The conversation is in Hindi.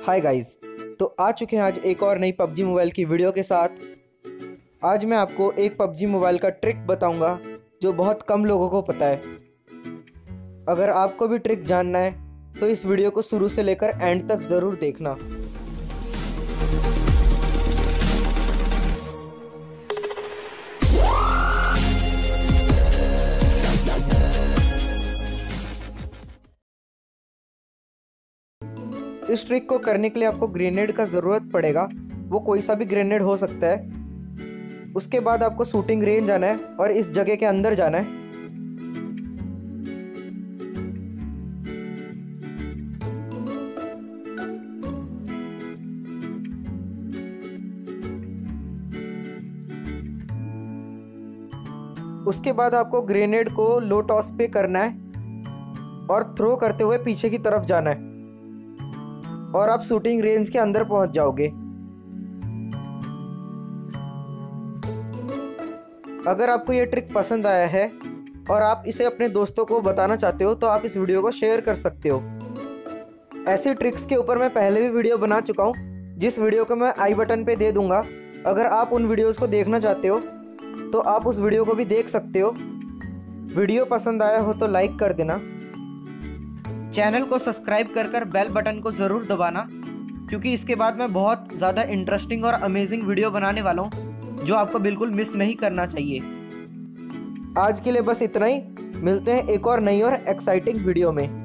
हाय गाइस, तो आ चुके हैं आज एक और नई पबजी मोबाइल की वीडियो के साथ। आज मैं आपको एक पबजी मोबाइल का ट्रिक बताऊंगा जो बहुत कम लोगों को पता है। अगर आपको भी ट्रिक जानना है तो इस वीडियो को शुरू से लेकर एंड तक ज़रूर देखना। इस ट्रिक को करने के लिए आपको ग्रेनेड का ज़रूरत पड़ेगा। वो कोई सा भी ग्रेनेड हो सकता है। उसके बाद आपको शूटिंग रेंज जाना है और इस जगह के अंदर जाना है। उसके बाद आपको ग्रेनेड को लो टॉस पे करना है और थ्रो करते हुए पीछे की तरफ जाना है और आप शूटिंग रेंज के अंदर पहुंच जाओगे। अगर आपको ये ट्रिक पसंद आया है और आप इसे अपने दोस्तों को बताना चाहते हो तो आप इस वीडियो को शेयर कर सकते हो। ऐसी ट्रिक्स के ऊपर मैं पहले भी वीडियो बना चुका हूँ, जिस वीडियो को मैं आई बटन पे दे दूंगा। अगर आप उन वीडियोस को देखना चाहते हो तो आप उस वीडियो को भी देख सकते हो। वीडियो पसंद आया हो तो लाइक कर देना। चैनल को सब्सक्राइब कर बेल बटन को ज़रूर दबाना, क्योंकि इसके बाद मैं बहुत ज़्यादा इंटरेस्टिंग और अमेजिंग वीडियो बनाने वाला हूँ जो आपको बिल्कुल मिस नहीं करना चाहिए। आज के लिए बस इतना ही। मिलते हैं एक और नई और एक्साइटिंग वीडियो में।